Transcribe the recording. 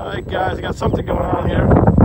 Alright guys, I got something going on here.